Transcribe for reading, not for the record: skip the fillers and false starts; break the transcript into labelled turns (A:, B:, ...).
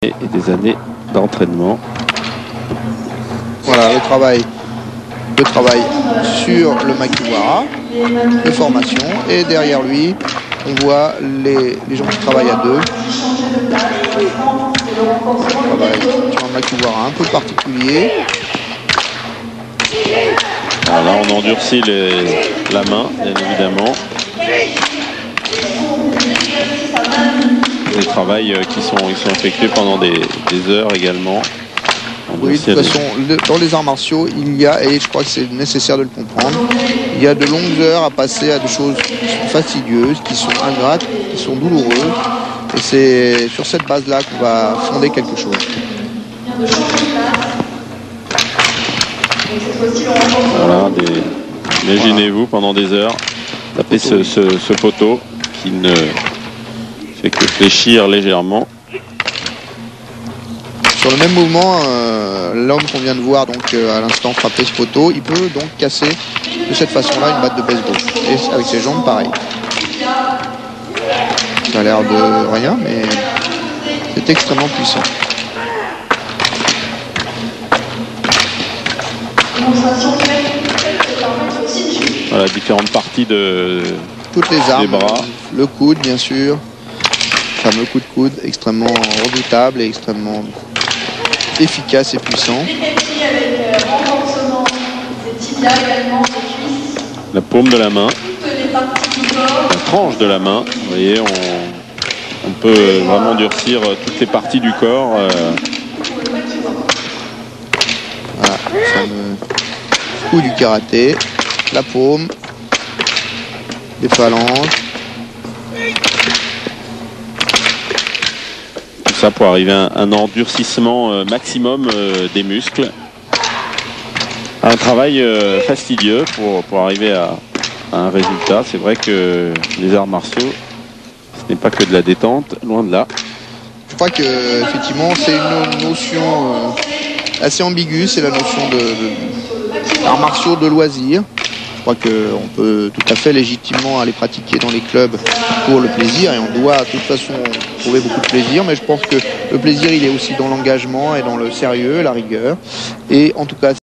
A: Et des années d'entraînement.
B: Voilà le travail sur le makiwara de formation, et derrière lui on voit les gens qui travaillent à deux. On travaille sur un makiwara un peu particulier.
A: Alors là on endurcit la main bien évidemment. Des travails qui sont effectués pendant des heures également.
B: Oui, de toute façon, dans les arts martiaux, il y a, et je crois que c'est nécessaire de le comprendre, il y a de longues heures à passer à des choses qui sont fastidieuses, qui sont ingrates, qui sont douloureuses. Et c'est sur cette base-là qu'on va fonder quelque chose.
A: Voilà, imaginez-vous pendant des heures taper ce poteau qui ne fait que fléchir légèrement. Sur
B: le même mouvement, l'homme qu'on vient de voir donc à l'instant frapper ce poteau, il peut donc casser de cette façon-là une batte de baseball. Et avec ses jambes, pareil. Ça a l'air de rien, mais c'est extrêmement puissant.
A: Voilà, différentes parties
B: toutes les armes,
A: des bras.
B: Le coude, bien sûr. Le fameux coup de coude, extrêmement redoutable et extrêmement efficace et puissant.
A: La paume de la main, la tranche de la main. Vous voyez, on peut vraiment durcir toutes les parties du corps.
B: Voilà, le fameux coup du karaté, la paume, les phalanges.
A: Tout ça pour arriver à un endurcissement maximum des muscles. Un travail fastidieux pour arriver à un résultat. C'est vrai que les arts martiaux, ce n'est pas que de la détente, loin de là.
B: Je crois que effectivement c'est une notion assez ambiguë, c'est la notion d'arts martiaux de loisirs. Je crois qu'on peut tout à fait légitimement aller pratiquer dans les clubs pour le plaisir, et on doit de toute façon trouver beaucoup de plaisir, mais je pense que le plaisir il est aussi dans l'engagement et dans le sérieux, la rigueur, et en tout cas